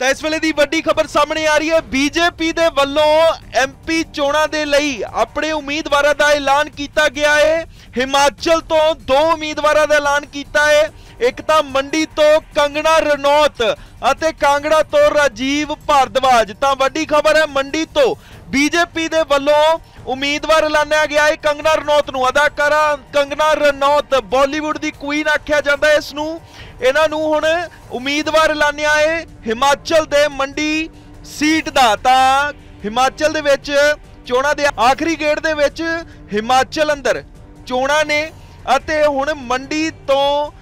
ਤਾਂ ਇਸ ਵੇਲੇ ਦੀ ਵੱਡੀ ਖਬਰ ਸਾਹਮਣੇ ਆ ਰਹੀ ਹੈ। ਬੀਜੇਪੀ ਦੇ ਵੱਲੋਂ ਐਮਪੀ ਚੋਣਾਂ ਦੇ ਲਈ ਆਪਣੇ ਉਮੀਦਵਾਰਾਂ ਦਾ ਐਲਾਨ ਕੀਤਾ ਗਿਆ ਹੈ। ਹਿਮਾਚਲ ਤੋਂ 2 ਉਮੀਦਵਾਰਾਂ ਦਾ ਐਲਾਨ ਕੀਤਾ ਹੈ। ਇੱਕ ਤਾਂ ਮੰਡੀ ਤੋਂ ਕੰਗਣਾ ਰਣੌਤ ਅਤੇ ਕਾਂਗੜਾ ਤੋਂ ਰਾਜੀਵ ਭਾਰਦਵਾਜ। ਤਾਂ ਵੱਡੀ ਖਬਰ ਹੈ, ਮੰਡੀ ਤੋਂ ਬੀਜੇਪੀ ਦੇ ਵੱਲੋਂ उम्मीदवार ऐलानिया गया है कंगना रनौत नूं। अदाकारा कंगना रनौत बॉलीवुड दी क्वीन आख्या जाता है इसनूं। इन्हां नूं हुण उम्मीदवार ऐलानिया है हिमाचल दे मंडी सीट दा। तां हिमाचल दे विच चोणां दे आखिरी गेड़ दे विच हिमाचल अंदर चोणां ने अते हुण मंडी तो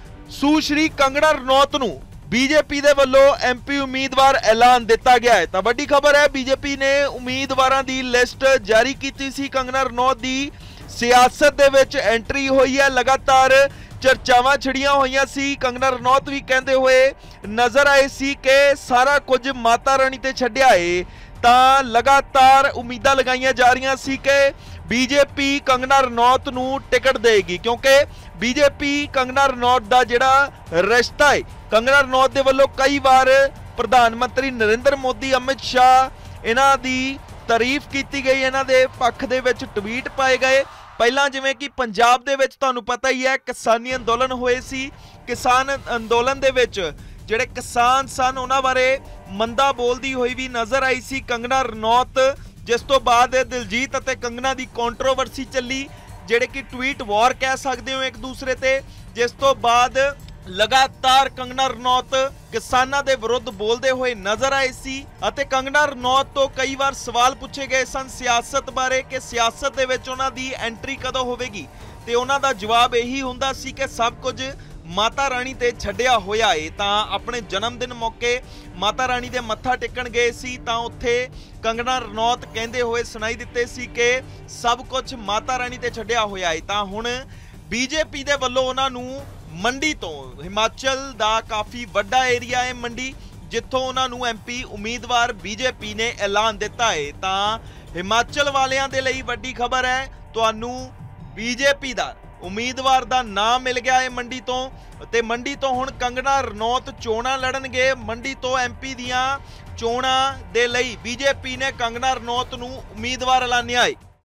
सुश्री कंगना रनौत नूं बीजेपी दे वल्लों एमपी उम्मीदवार ऐलान दिता गया है। तो वड्डी खबर है, बीजेपी ने उम्मीदवारां दी लिस्ट जारी की सी। कंगना रनौत दी सियासत दे विच एंट्री हुई है। लगातार चर्चावां छिड़ियां होईयां सी। कंगना रनौत भी कहंदे हुए नजर आए सी कि सारा कुछ माता रानी ते छड्डिया है। तां लगातार उम्मीदां लगाईयां जा रहीआं सी कि बीजेपी कंगना रनौत नूं टिकट देगी, क्योंकि बीजेपी कंगना रनौत दा जिहड़ा रिश्ता है, कंगना रनौत दे वल्लों कई बार प्रधानमंत्री नरेंद्र मोदी, अमित शाह इन्हां दी तारीफ की गई, इन्हां दे पक्ष दे विच ट्वीट पाए गए। पहलां जिवें कि पंजाब दे विच तुहानूं पता ही है किसानी अंदोलन होए सी। किसान अंदोलन दे विच जिहड़े किसान सन उन्हां बारे मंदा बोलदी होई भी नज़र आई सी कंगना रनौत। जिस तो बाद दिलजीत अते कंगना दी कंट्रोवर्सी चली, जिहड़े कि ट्वीट वॉर कह सकते हो एक दूसरे ते। जिस तो बाद लगातार कंगना रनौत किसानां दे विरुद्ध बोलदे हुए नजर आए सी अते कंगना रनौत तो कई बार सवाल पूछे गए सन सियासत बारे कि सियासत दे विच उन्हां दी एंट्री कदों होवेगी, ते उन्हां दा जवाब यही हुंदा सी कि सब कुछ माता रानी ते छड्डिया होया है। तां अपने जन्मदिन मौके माता रानी दे मत्था टेकण गए सी, तां उत्थे कंगना रनौत कहंदे हुए सुनाई दित्ते सी कि सब कुछ माता रानी ते छड्डिया होया है। तां हुण बीजेपी दे वल्लों उन्हां नूं मंडी तो, हिमाचल दा काफ़ी वड्डा एरिया है मंडी, जिथों उन्हां नूं एमपी उम्मीदवार बीजेपी ने ऐलान दिता है। तां हिमाचल वालियां दे लई वड्डी खबर है, तुहानूं बीजेपी दा उम्मीदवार दा नाम मिल गया है मंडी तो। ते मंडी तो हुण कंगना रनौत चोणां लड़नगे। मंडी तो एमपी दियां चोणां दे लई बीजेपी ने कंगना रनौत नूं उम्मीदवार ऐलानिया है।